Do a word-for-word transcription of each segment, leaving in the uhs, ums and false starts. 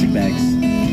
plastic bags.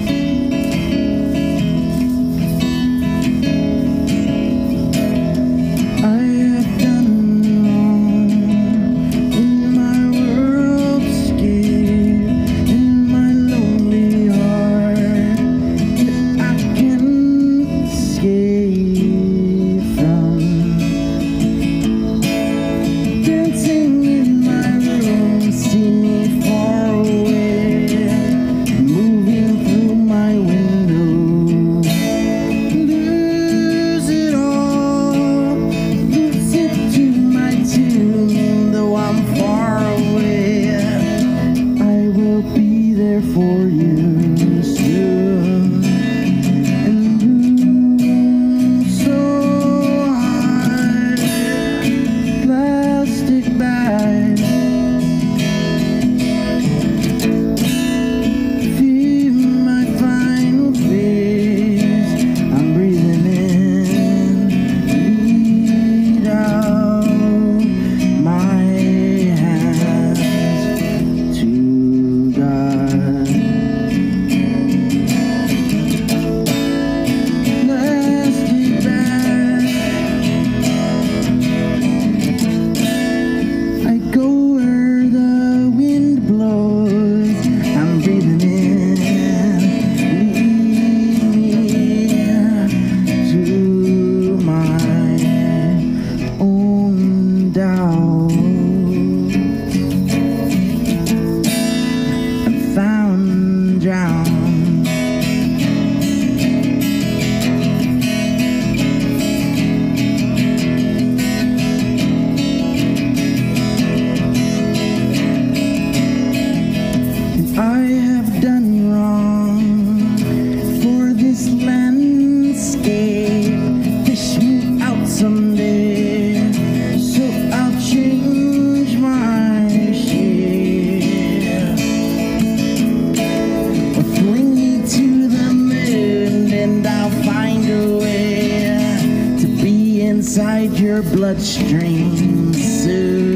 For you soon, and move so hard, plastic bags, feel my final phase. I'm breathing in, lead out my hands to God. I have done wrong for this landscape. Fish me out someday, so I'll change my shape. Or fling me to the moon, and I'll find a way to be inside your bloodstream soon.